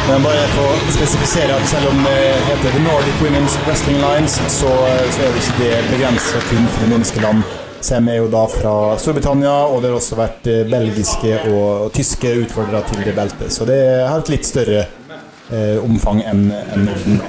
Men bare for å spesifisere at selv om det heter The Nordic Women's Wrestling Alliance, så er det ikke det begrenset kun for det nordiske land. Sem er jo da fra Storbritannia, og det har også vært belgiske og tyske utfordrere til det beltet. Så det har et litt større omfang enn Norden.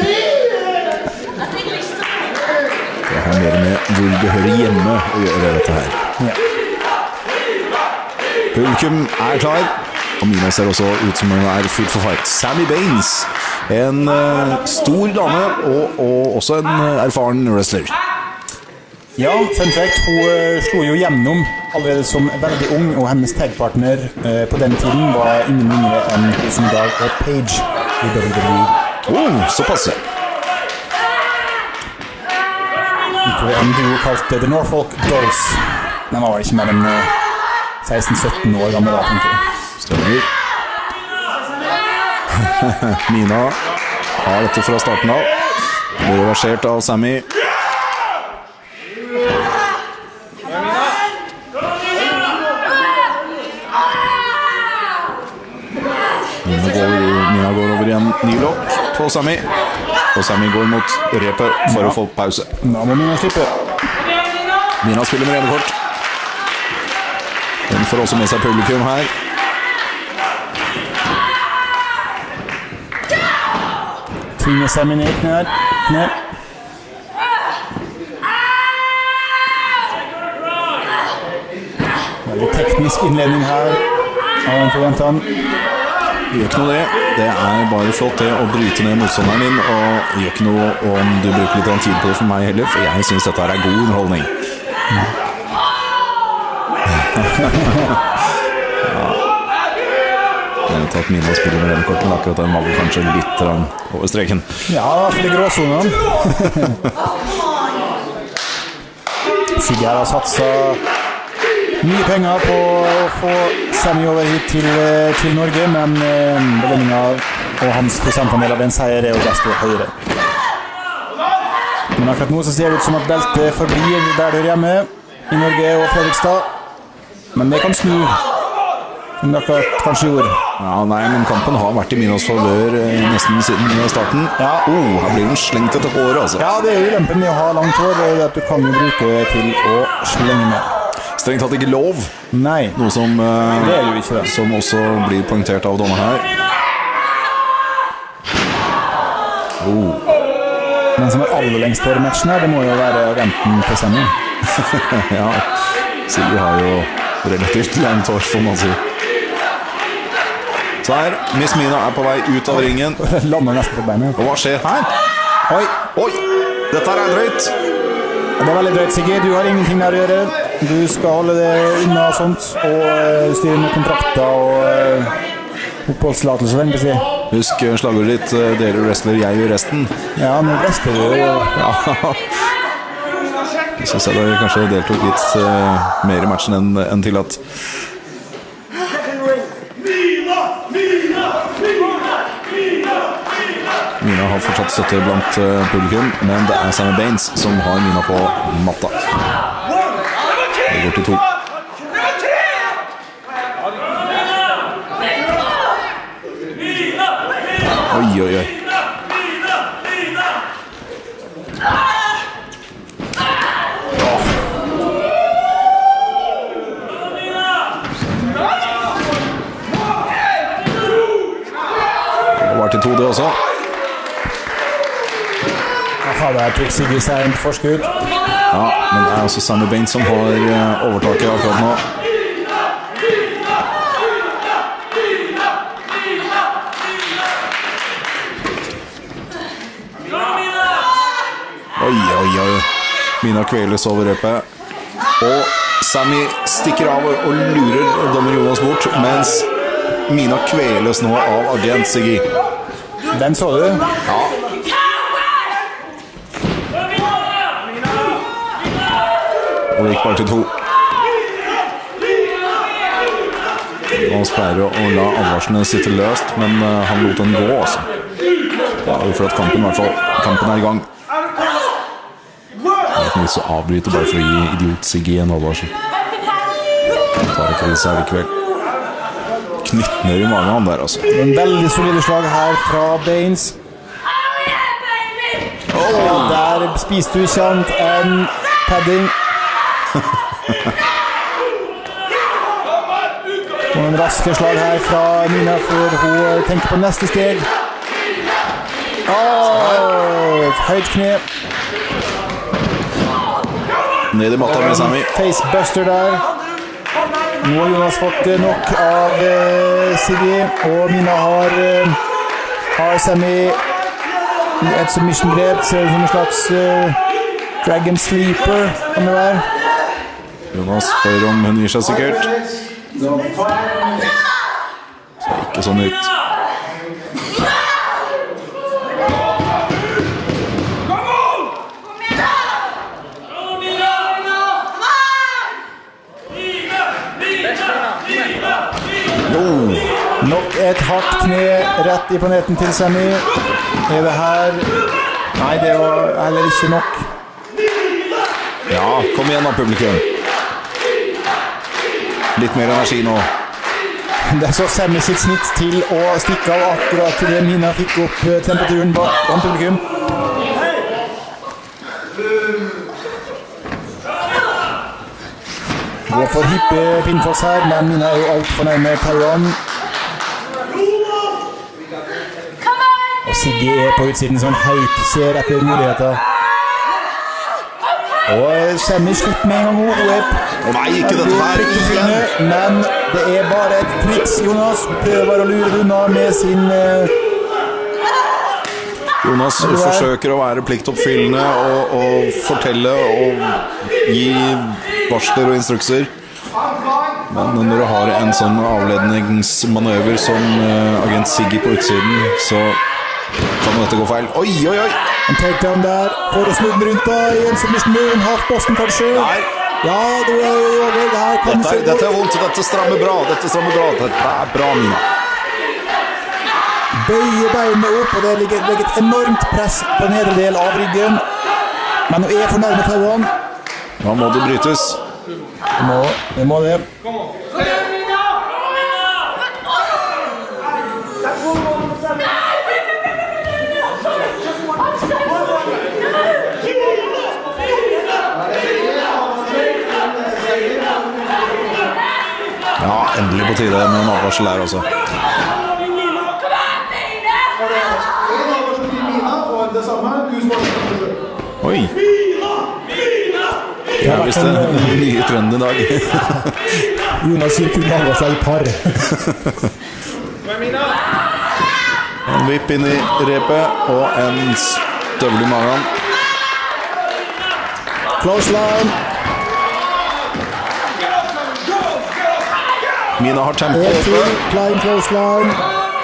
Det har mer med hvor det hører hjemme å gjøre dette her. Ja. Publikum er klar, og Mina ser også ut som hun er fit for fight. Sami Baines, en stor dame og også en erfaren wrestler. Ja, fun fact, hun slo jo gjennom allerede som veldig ung, og hennes tagpartner på den tiden var ingen mindre enn hun som i dag er Paige i WWE. Såpass. Utover en duo kalt The Norfolk Dolls. Den var vel ikke mer enn 16-17 år gammel da, tenker jeg. Stemmer. Mina har dette fra starten av. Blir reversert av Sami. Mina går over igjen ny lokk på Sami. Og Sami går mot repet for å få pause. Da må Mina slippe. Mina spiller med rene kort. Den får også med seg publikum her. Tvinger Sami ned, knær. Veldig teknisk innledning her. Gjør ikke noe det. Det er bare flott det å bryte ned motstanderen din, og gjør ikke noe om du bruker litt tid på det for meg heller, for jeg synes dette er god underholdning. Jeg vet at Mina spiller med denne korten, akkurat den var kanskje litt over streken. Ja, for det gråsonen. Sigge har satset mye penger på å få Sami over hit til Norge, men belønningen og hans prosentandel av en seier er jo desto høyere. Men akkurat nå så ser det ut som at beltet forblir der det hører hjemme, i Norge og Fredrikstad. Men det kan snu, som det akkurat kanskje gjorde. Ja, nei, men kampen har vært i Minas favør nesten siden starten. Ja. Her blir den slengt etter håret, altså. Ja, det er jo ulempen med å ha langt hår, det er at du kan jo bruke det til å slenge med. Strengt tatt ikke lov. Nei, noe som, det er jo ikke det. Som også blir poengtert av donna her. Den som er aller lengst for matchen her, det må jo være agenten på Sami. Ja, Sigge har jo relativt langt hår, får man si. Så her, Miss Mina er på vei ut av ringen. Lander nesten på beinet. Og hva skjer her? Oi, dette er drøyt. Det er veldig drøyt, Sigge. Du har ingenting der å gjøre. Du skal holde det unna og sånt, og styre med kontrakter og oppholdstillatelse, vil jeg si. Husk slagordet ditt, dere wrestler, jeg gjør resten. Ja, nå wrestler du jo. Ja. Jeg synes jeg da kanskje deltok litt mer i matchen enn tillatt. Mina har fortsatt støtte blant publikum, men det er Sami Baines som har Mina på matta. Det går til 2. Oi. Det var til 2 det også. Det er til Sigge Stein forskudd. Ja, men det er også Sami Baines som har overtaket akkurat nå. Oi. Mina kveles over røpet. Og Sami stikker av og lurer dommer Jonas bort, mens Mina kveles nå av agent Sigge. Den så du? Ja. Og det gikk bare til 2. Han pleier å la advarslene sitte løst, men han lot den gå også. Det er jo for at kampen er i gang. Det er ikke noe å avbryte bare for å gi idiot Sigge en advarsel. Han tar ikke det særlig kveld. knyttner I magen der, altså. En veldig solide slag her fra Baines. Der spiste du kjent en padding. Og en raske slag her fra Mina, for hun tenker på neste steg. Et høyt kne. Ned I matta med Sami. Facebuster der. Nå har Jonas fått nok av Siggy, og Mina har Sami et submission-grep, ser ut som en slags Dragon Sleeper, kan det være. Jonas spør om hun gir seg sikkert. Ser ikke sånn ut. Nok et hardt kne rett I planeten til Sami. Det her... Nei, det var heller ikke nok. Ja, kom igjen da, publikum. Litt mer energi nå. Det så Sami sitt snitt til å stikke av akkurat til det Mina fikk opp temperaturen bak publikum. Går for hippe pinfalls her, men Mina jo alt for nærme Perron. Og Siggy på utsiden som høyt ser etter muligheter. Og Sami slutt med en gang hun nei, ikke dette her igjen. Men det bare et triks, Jonas. Hun prøver bare å lure det unna med sin... Jonas forsøker å være pliktoppfyllende og fortelle og gi varsler og instrukser. Men når du har en sånn avledningsmanøver som agent Siggy på utsiden, så kan dette gå feil. Oi, oi, oi! En takedown der, for å snu den rundt da, I en submission move, en half-Boston kanskje. Nei. Ja, det over, det her kan dette vondt, dette strammer bra, dette bra, Mina. Bøye beinene opp, og det ligger et enormt press på nedre del av ryggen. Men hun for nærme Taiwan. Da må det brytes. Det må det. Ja, endelig på tide med en avvarsel her også. Oi! Jeg visste en nye trend I dag. Jonas gir kun avvarsel I par. En vipp inn I repet og en støvel I magen. Close line. Mina har tempo oppe. Close line.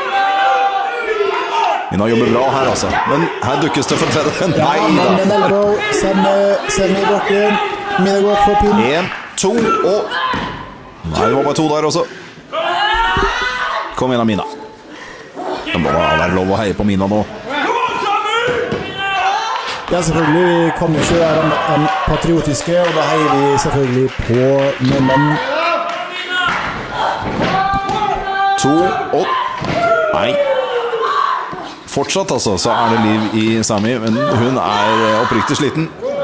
Mina jobber bra her altså. Men her dukkes det for tredje. Nei da. Men elbow. Semi I bakken. Mina går for pin. 1, 2 og... Nei, det var bare 2 der også. Kom igjen av Mina. Det må da være lov å heie på Mina nå. Ja, selvfølgelig. Vi kan jo ikke være en patriotiske, og da heier vi selvfølgelig på nordmenn. 2 og... Nei. Fortsatt altså, så det liv I Sami, men hun oppriktig sliten.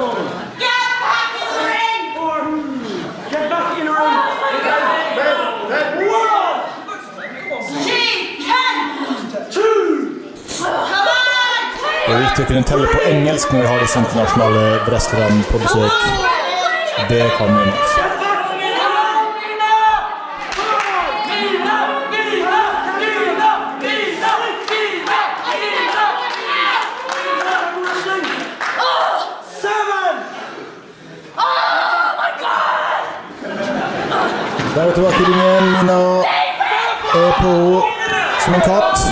Det viktig å kunne telle på engelsk når vi har disse internasjonale wrestlerne på besøk. Det kan vi nok. Der tilbake I ringen. Mina på som en katt.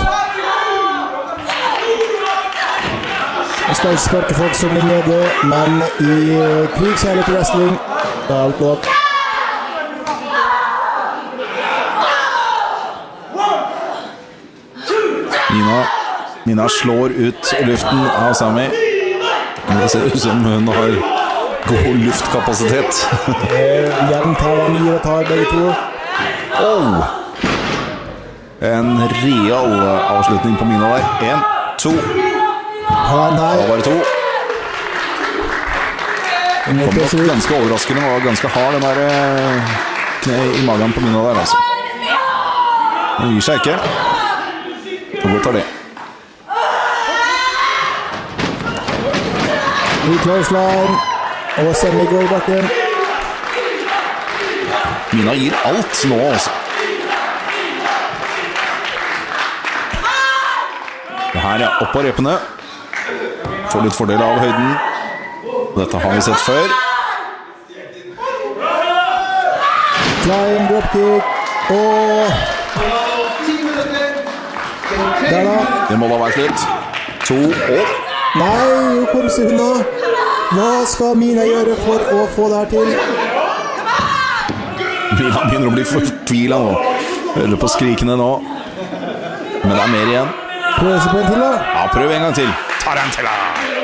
Jeg skal ikke sparke folk som blir nede, men I krig så litt wrestling. Det alt lov. Mina slår ut luften av Sami. Men det ser ut som hun har god luftkapasitet. Jevnt her mye å ta begge to. En real avslutning på Mina der. 1, 2. Nei. Det var bare 2. Kom nok ganske overraskende. Den var ganske hard, den der kne i magen på Mina der, altså. Den gir seg ikke. Og godt tar det. Clothesline. Og Semi går i bakken. Mina gir alt nå, altså. Det her er opp av repene. Får litt fordel av høyden. Dette har vi sett før. Flying dropkick. Og der da. Det må da være slutt. 2 og... Nei, hun kom seg unna. Hva skal Mina gjøre for å få det her til? Mina begynner å bli fortvilet nå. Hører på skrikene nå. Men det er mer igjen. Prøv seg på en til da. Ja, prøv en gang til. Tar en til da.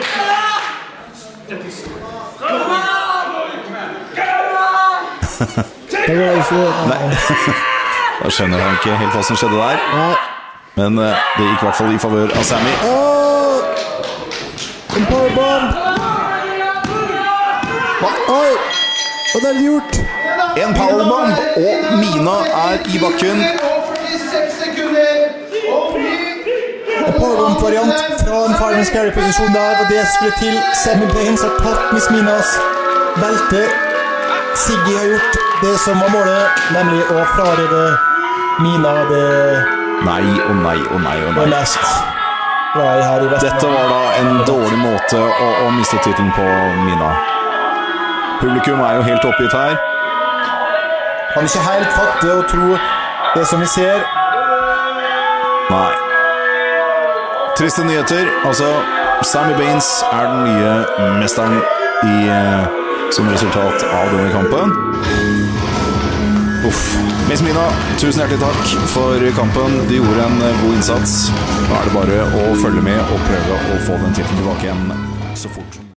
Det var ikke... Nei. Da skjønner han ikke helt hva som skjedde der. Nei. Men det gikk i hvert fall i favør av Sami. En powerbomb. Oi. Og det er gjort. En powerbomb, og Mina er i bakken. En powerbomb-variant fra en Fire and Scary-posisjon der, og det skulle til. Sami Baines har tatt Miss Minas belte. Siggy har gjort det som var målet, nemlig å frarøve Mina det... Nei, og nei, og nei, og nei. Det mest glad her i Vestland. Dette var da en dårlig måte å miste titlen på Mina. Publikum er jo helt oppgitt her. Kan ikke helt fatte og tro det som vi ser. Nei. Triste nyheter. Altså, Sami Baines er den nye mesteren som resultat av denne kampen. Uff. Miss Mina, tusen hjertelig takk for kampen. Du gjorde en god innsats. Nå er det bare å følge med og prøve å få den tittelen tilbake igjen så fort som